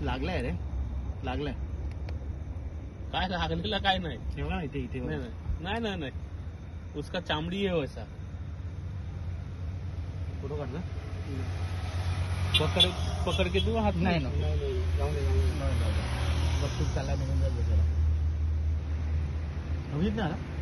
लागलाय रे, लागलाय. काय लागलेला काय नाही. तेव्हा इथे इथे नाही नाही नाही नाही, उसका चामडी है वैसा. फोटो काढ ना. पकड पकड के तू हात. नाही ना, बघ तू चालला निघून जाईल. बघितलं ना.